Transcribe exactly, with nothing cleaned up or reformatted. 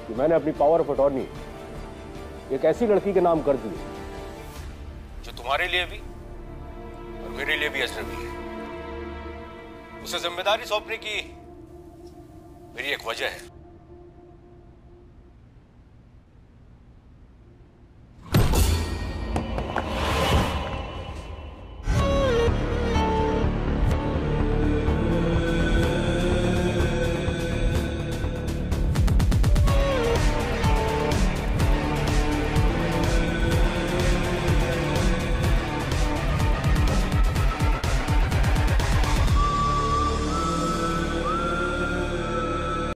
कि मैंने अपनी पावर ऑफ अटॉर्नी एक ऐसी लड़की के नाम कर दी जो तुम्हारे लिए भी और मेरे लिए भी अजनबी है। उसे जिम्मेदारी सौंपने की मेरी एक वजह है।